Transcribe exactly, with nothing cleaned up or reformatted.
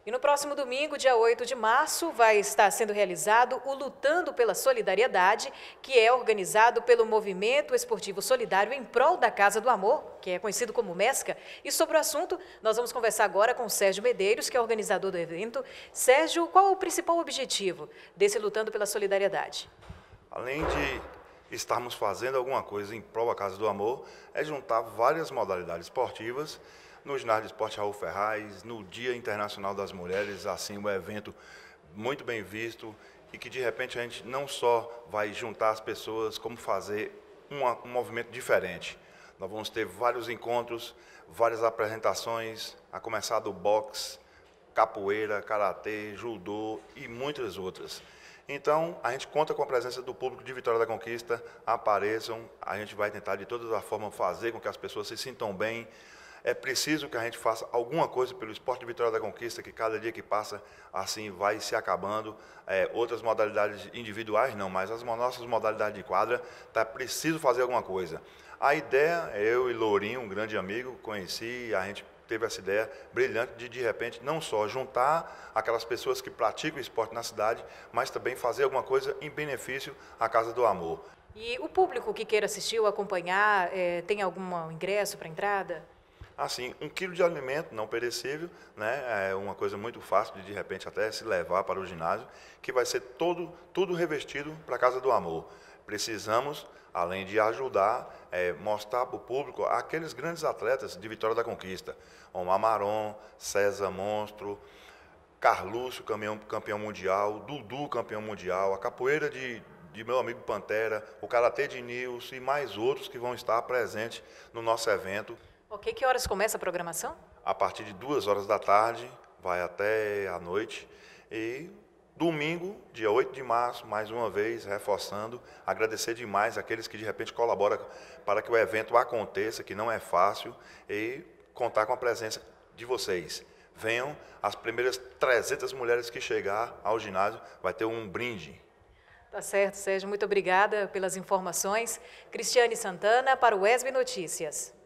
E no próximo domingo, dia oito de março, vai estar sendo realizado o Lutando pela Solidariedade, que é organizado pelo Movimento Esportivo Solidário em prol da Casa do Amor, que é conhecido como MESCA. E sobre o assunto, nós vamos conversar agora com o Sérgio Medeiros, que é organizador do evento. Sérgio, qual é o principal objetivo desse Lutando pela Solidariedade? Além de estarmos fazendo alguma coisa em prol da Casa do Amor, é juntar várias modalidades esportivas no ginásio de esporte Raul Ferraz, no Dia Internacional das Mulheres, assim, um evento muito bem visto e que, de repente, a gente não só vai juntar as pessoas, como fazer uma, um movimento diferente. Nós vamos ter vários encontros, várias apresentações, a começar do boxe, capoeira, karatê, judô e muitas outras. Então, a gente conta com a presença do público de Vitória da Conquista, apareçam, a gente vai tentar de todas as formas fazer com que as pessoas se sintam bem. É preciso que a gente faça alguma coisa pelo esporte de Vitória da Conquista, que cada dia que passa, assim, vai se acabando. É, outras modalidades individuais não, mas as nossas modalidades de quadra, tá preciso fazer alguma coisa. A ideia, eu e Lourinho, um grande amigo, conheci, a gente teve essa ideia brilhante de, de repente, não só juntar aquelas pessoas que praticam esporte na cidade, mas também fazer alguma coisa em benefício à Casa do Amor. E o público que queira assistir ou acompanhar, é, tem algum ingresso para entrada? Assim, um quilo de alimento não perecível, né, é uma coisa muito fácil de, de repente, até se levar para o ginásio, que vai ser todo, tudo revestido para a Casa do Amor. Precisamos, além de ajudar, é, mostrar para o público aqueles grandes atletas de Vitória da Conquista. Omar Maron, César Monstro, Carlúcio, campeão, campeão mundial, Dudu, campeão mundial, a capoeira de, de meu amigo Pantera, o karatê de Nilson e mais outros que vão estar presentes no nosso evento. Ok, que horas começa a programação? A partir de duas horas da tarde, vai até a noite. E domingo, dia oito de março, mais uma vez, reforçando, agradecer demais àqueles que de repente colaboram para que o evento aconteça, que não é fácil, e contar com a presença de vocês. Venham, as primeiras trezentas mulheres que chegar ao ginásio, vai ter um brinde. Tá certo, Sérgio, muito obrigada pelas informações. Cristiane Santana para o E S B Notícias.